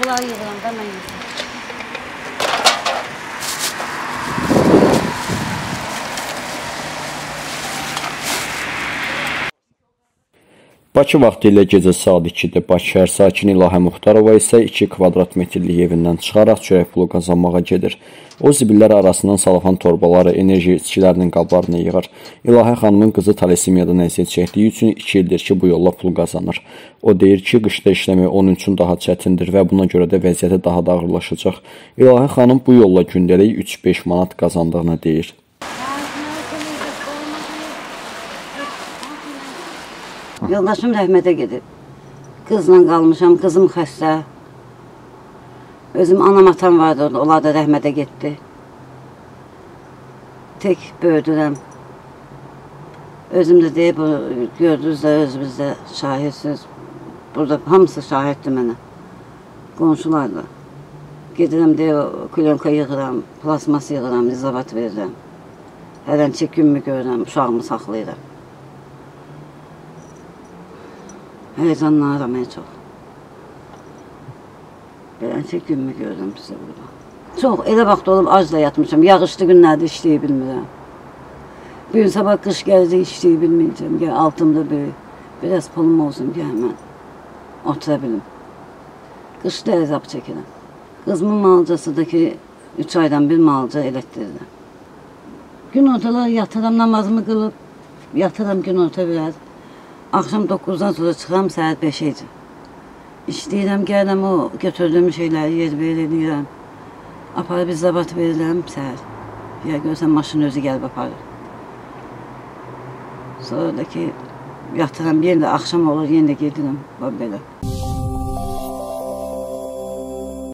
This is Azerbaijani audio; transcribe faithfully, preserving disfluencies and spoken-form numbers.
Pulları yığıram da mən yesin. Bakı vaxtilə gecə saat ikidə Bakı şəhər sakini İlahə Muxtarova isə iki kvadrat metrlik evindən çıxaraq çörək pulu qazanmağa gedir. O zibillər arasından salafan torbaları, enerji içkilərinin qablarını yığır. İlahə xanımın qızı talisemiyadan əziyyət çəkdiyi üçün iki ildir ki, bu yolla pul qazanır. O deyir ki, qışda işləmək onun üçün daha çətindir və buna görə də vəziyyəti daha da ağırlaşacaq. İlahə xanım bu yolla gündəlik üç beş manat qazandığını deyir. Yoldaşım rəhmətə gedib. Qızla qalmışam, qızım xəstə. Özüm anam atam vardı orada, onlar da rəhmətə getdi. Tək böyüdürəm. Özüm də deyib, gördünüz də özümüz də şahidsiniz. Burada hamısı şahiddir mənə. Qonşular da. Gedirəm deyib, kulyonka yığıram, plasmas yığıram, izavat verirəm. Hələn çək günmü görürəm, uşağımı saxlayıram. Heyecanlanıram en çox. Beləncə günümü görürəm sizə burada. Çox, elə vaxt olub acla yatmışam. Yağışlı günlərdə işləyə bilmirəm. Bir gün sabah qış gələcək işləyə bilməyəcəm. Gəl, altımda böyük. Biraz pulum olsun ki, həmən otura bilim. Qışda əzab çəkirəm. Qızımın malcasıdakı üç aydan bir malca elətdirirəm. Gün ortalar yatıram, namazımı qılıb, yatıram gün orta biraz. Axşam doqquzdan sonra çıxıram, saat beşəcə. İşləyirəm, gəlirəm, o götürdüyüm şeyləri yer verirəm. Aparıb izabat verirəm, səhər. Ya görsən, maşın özü gəlib aparır. Sonra da ki, yatıram, yenə də axşam olur, yenə də gedirəm, belə.